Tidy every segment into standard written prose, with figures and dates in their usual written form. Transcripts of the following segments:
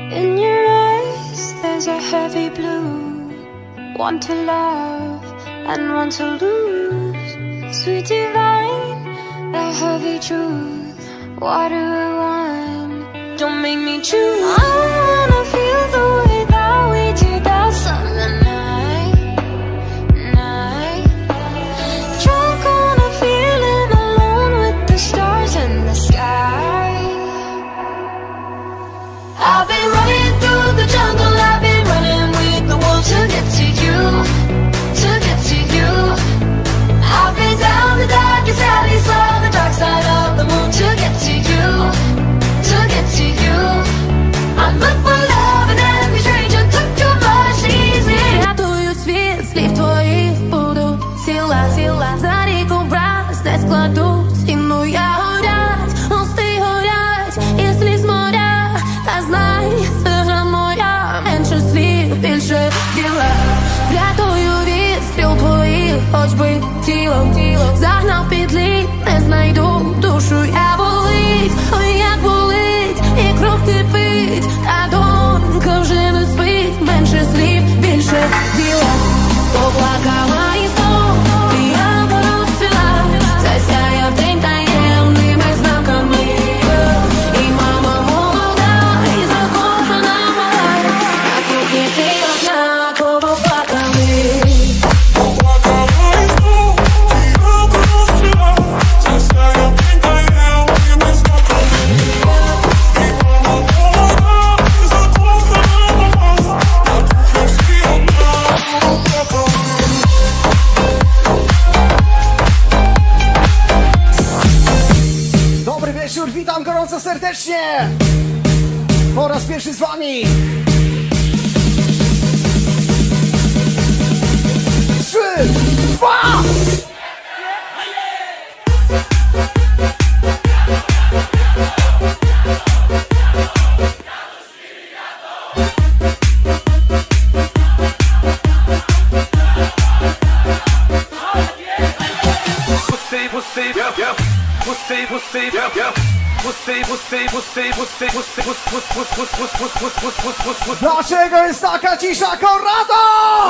In your eyes there's a heavy blue, one to love and one to lose. Sweet divine, the heavy truth, water or wine, don't make me choose. I wanna feel the way that we did that summer night. Drunk on a feeling, alone with the stars in the sky. I've been running through the jungle, I've been running with the wolves to get to you, to get to you. I've been down the darkest alley, saw the dark side of the moon to get to you, to get to you. I look for love and every stranger took too much easy. Рятую свет, слив твоих буду сила, за реку брать, дать кладу, стену я горять, мосты горять, если з моря, та знай, сила моя, менше слів, більше діла. Рятую від стріл твоїх, хоч би тіло, загнав під лід, не знайду, душу я болить, ой, як болить, і кров кипить, та донька вже не спить, менше слів, більше діла. Поплакала і знов, і я порозцвіла, засяяв день таємними знаками. І мама молода, і закохана мала, а тут діти однаково плакали. Dobry wieczór, witam gorąco serdecznie! Po raz pierwszy z wami! 3, 2! Dlaczego jest taka cisza, Konrado?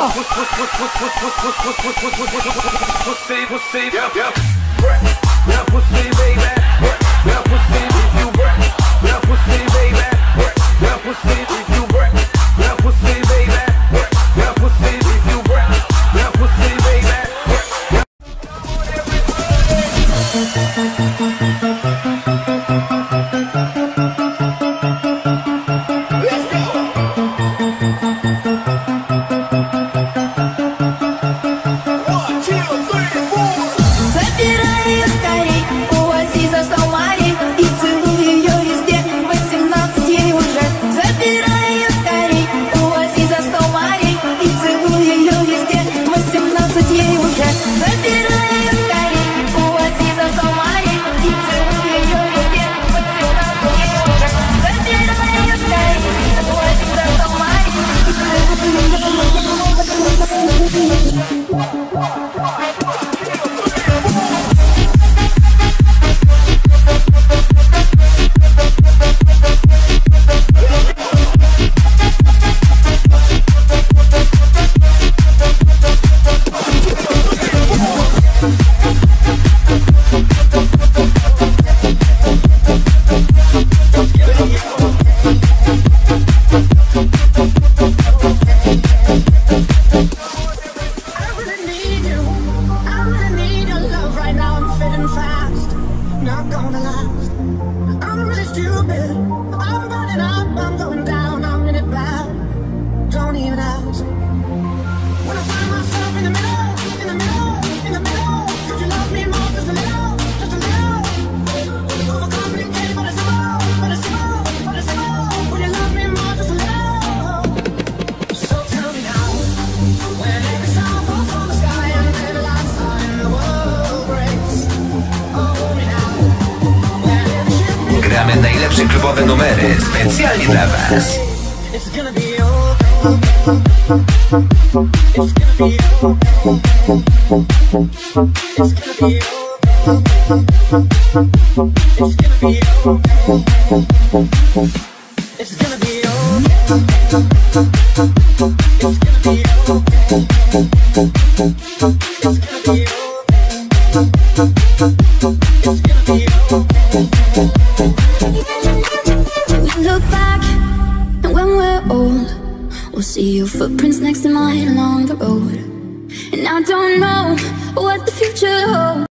Gramy najlepsze klubowe numery specjalnie dla was. It's gonna be Look back, and when we're old, we'll see your footprints next to mine along the road. And I don't know what the future holds.